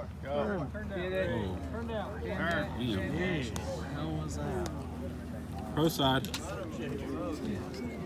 Go. Get it. Oh. Turn down. Damn. How was that? Pro side.